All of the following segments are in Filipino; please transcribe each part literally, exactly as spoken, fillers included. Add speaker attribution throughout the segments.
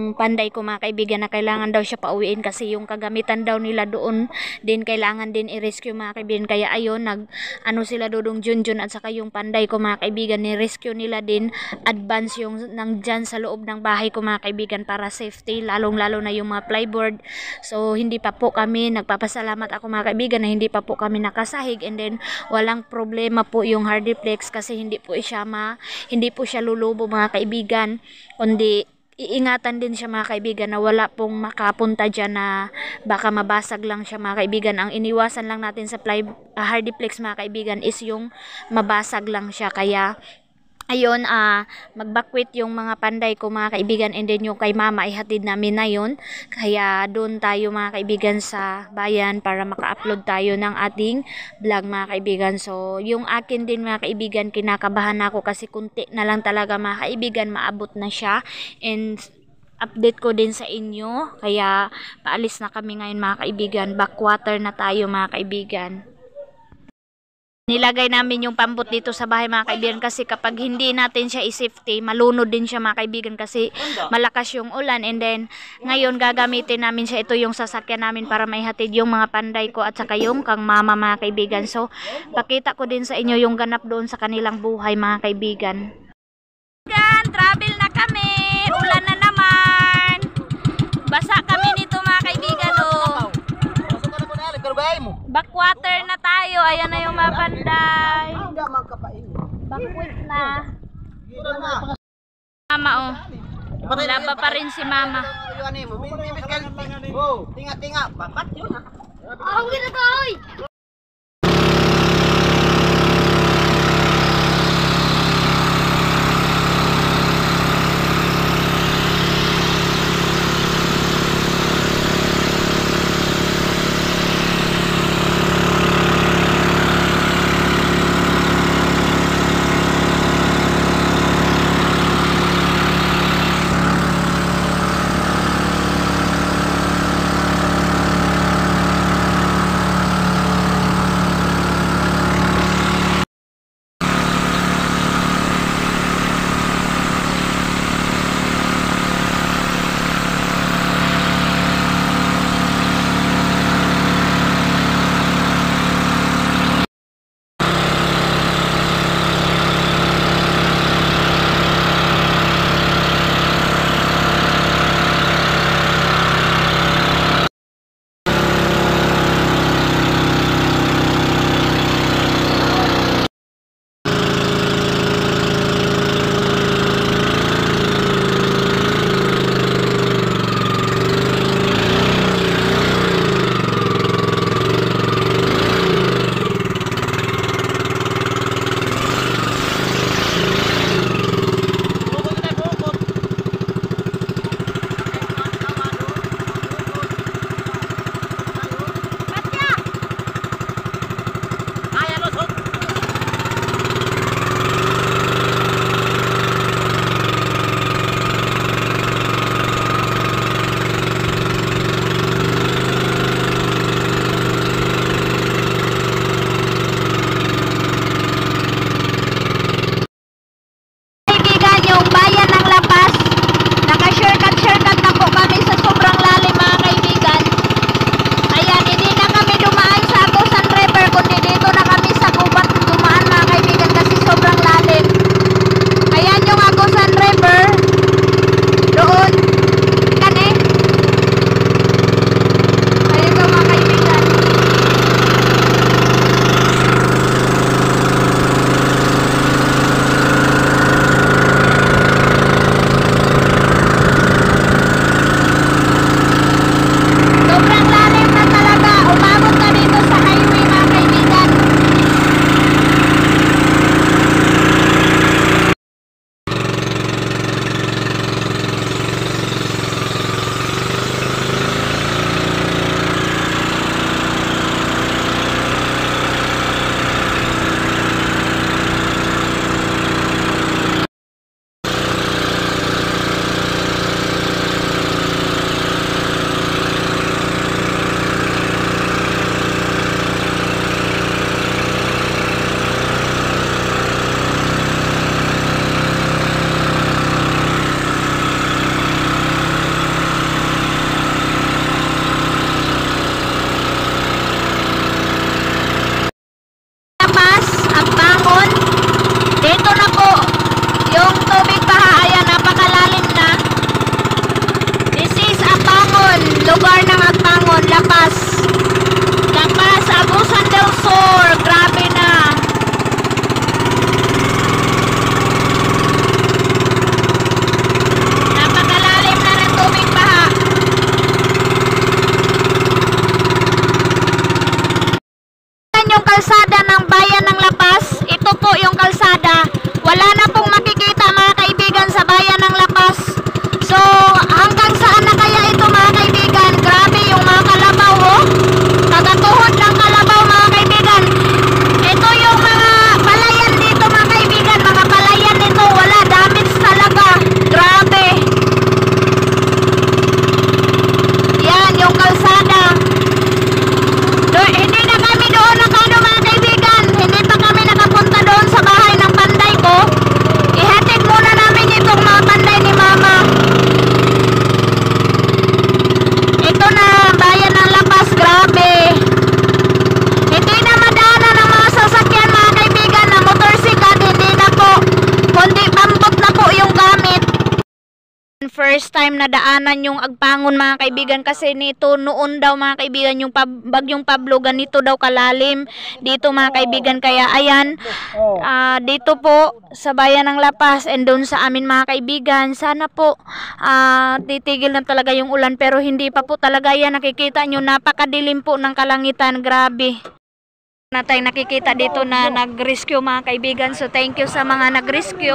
Speaker 1: yung panday ko mga kaibigan na kailangan daw siya pauwiin kasi yung kagamitan daw nila doon din kailangan din i-rescue mga kaibigan. Kaya ayun, nag ano sila dudong Junjun at saka yung panday ko mga kaibigan, ni-rescue nila din advance yung nandyan sa loob ng bahay ko mga kaibigan para safety, lalong lalo na yung mga plyboard. So hindi pa po kami, nagpapasalamat ako mga kaibigan na hindi pa po kami nakasahig, and then walang problema po yung hardiplex kasi hindi po siya ma, hindi po siya lulubo mga kaibigan, kundi iingatan din siya mga kaibigan na wala pong makapunta dyan na baka mabasag lang siya mga kaibigan. Ang iniwasan lang natin sa ply, uh, hardiplex mga kaibigan is yung mabasag lang siya. Kaya ayun, ah, magbakwit yung mga panday ko mga kaibigan, and then yung kay mama ihatid namin na yun. Kaya doon tayo mga kaibigan sa bayan para maka-upload tayo ng ating vlog mga kaibigan. So yung akin din mga kaibigan, kinakabahan ako kasi kunti na lang talaga mga kaibigan, maabot na siya. And update ko din sa inyo. Kaya paalis na kami ngayon mga kaibigan. Backwater na tayo mga kaibigan. Nilagay namin yung pambot dito sa bahay mga kaibigan kasi kapag hindi natin siya i-safety, malunod din siya mga kaibigan kasi malakas yung ulan. And then ngayon gagamitin namin siya, ito yung sasakyan namin para maihatid yung mga panday ko at saka yung kang mama mga kaibigan. So pakita ko din sa inyo yung ganap doon sa kanilang buhay mga kaibigan. Travel na kami, ulan na naman, basa kami nito mga kaibigan. Oh, backwater na tayo. Ayan na yung mga panday. Bakwit na. Mama oh. Laba pa rin si mama.
Speaker 2: Tinga-tinga. Bapat yun ha.
Speaker 1: Oh, gina to oy. kaibigan, first time na daanan yung Agpangon mga kaibigan kasi nito noon daw mga kaibigan yung pab bagyong Pablo ganito daw kalalim dito mga kaibigan. Kaya ayan, uh, dito po sa bayan ng La Paz and doon sa amin mga kaibigan, sana po uh, titigil na talaga yung ulan pero hindi pa po talaga yan. Nakikita nyo napakadilim po ng kalangitan, grabe na tayo nakikita dito na nag-rescue mga kaibigan. So thank you sa mga nag-rescue.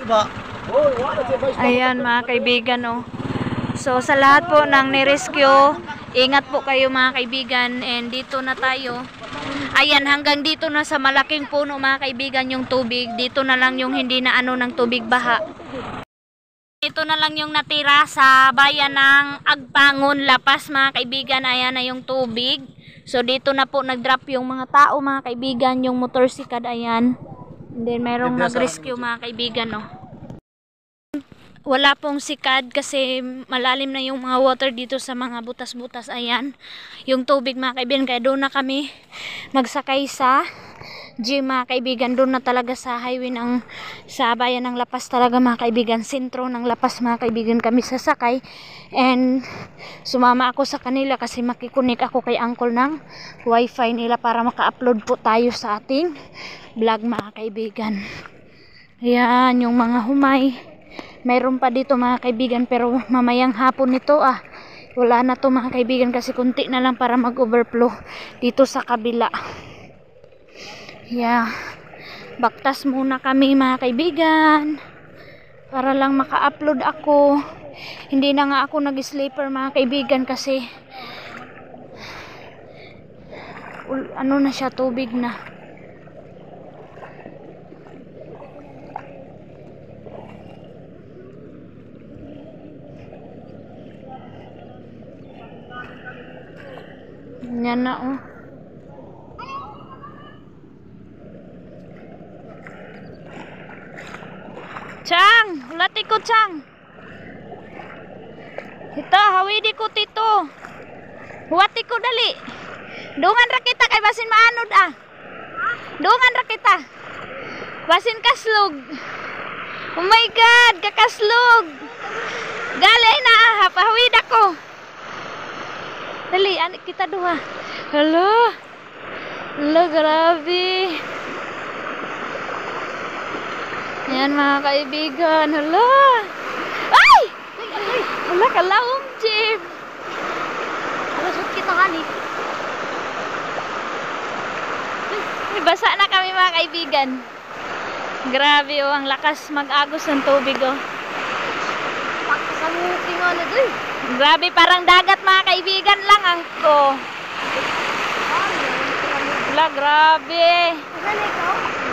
Speaker 1: Ayan mga kaibigan, oh. So sa lahat po ng ni-rescue, ingat po kayo mga kaibigan. And dito na tayo. Ayan, hanggang dito na sa malaking puno mga kaibigan yung tubig. Dito na lang yung hindi na ano ng tubig baha. Ito na lang yung natira sa bayan ng Agpangon, La Paz mga kaibigan. Ayan na yung tubig. So dito na po nag-drop yung mga tao mga kaibigan, yung motorsikad, ayan. And then mayroong nag-rescue mga kaibigan, no. Wala pong sikad kasi malalim na yung mga water dito sa mga butas-butas, ayan. Yung tubig mga kaibigan, kaya doon na kami magsakay sa gym mga kaibigan. Doon na talaga sa highway ng sa bayan ng La Paz talaga mga kaibigan, sentro ng La Paz mga kaibigan kami sasakay. And sumama ako sa kanila kasi makikunik ako kay uncle ng wifi nila para maka-upload po tayo sa ating vlog mga kaibigan. Ayan yung mga humay, mayroon pa dito mga kaibigan pero mamayang hapon nito ah wala na to mga kaibigan kasi kunti na lang para mag-overflow dito sa kabila. Yeah, baktas muna kami mga kaibigan para lang maka-upload ako. Hindi na nga ako nag-sleeper mga kaibigan kasi ano na siya, tubig na. Yan na oh. Chang, ulati ko Chang. Ito, hawidi ko tito. Huwati ko dali. Dungan ra kita kay basin maanod ah. Dungan ra kita. Basin kaslog. Oh my god, kakaslog. Gali na ah, pahawid ako. Dali, anik kita duha. Hala. Hala, grabe. Ayan mga kaibigan. Hala. Ay! Hala, kalaom, Jim.
Speaker 2: Lusot kita hani.
Speaker 1: Basa na kami mga kaibigan. Grabe oh, ang lakas mag-agos ng tubig oh.
Speaker 2: Pagkasamuti nga na doy.
Speaker 1: Grabe, parang dagat mga kaibigan lang ang ko. Wala, grabe.
Speaker 2: Saan ikaw?